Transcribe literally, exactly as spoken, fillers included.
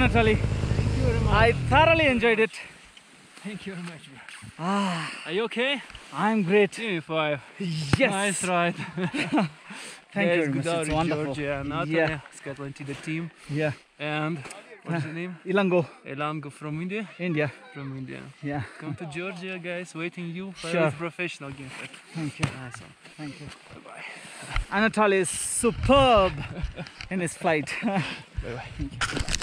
Anatoly. Thank you very much. I thoroughly enjoyed it. Thank you very much. Bro. Ah, Are you okay? I'm great. Give me five. Yes. Nice ride. Thank you Guys, very much. good out It's in wonderful. Georgia. Natalia, Yeah. Scotland to the team. Yeah. And what's the name? Ilango, Elango from India. India. From India. Yeah. Come to Georgia, guys. Waiting you for Sure. a professional game. Thank you. Awesome. Thank you. Bye bye. Anatoly is superb in his flight. Bye bye.